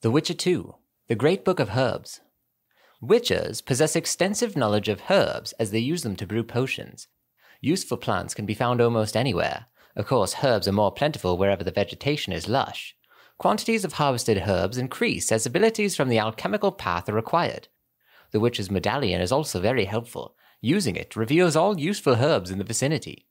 The Witcher 2, The Great Book of Herbs. Witchers possess extensive knowledge of herbs as they use them to brew potions. Useful plants can be found almost anywhere. Of course, herbs are more plentiful wherever the vegetation is lush. Quantities of harvested herbs increase as abilities from the alchemical path are required. The Witcher's medallion is also very helpful. Using it reveals all useful herbs in the vicinity.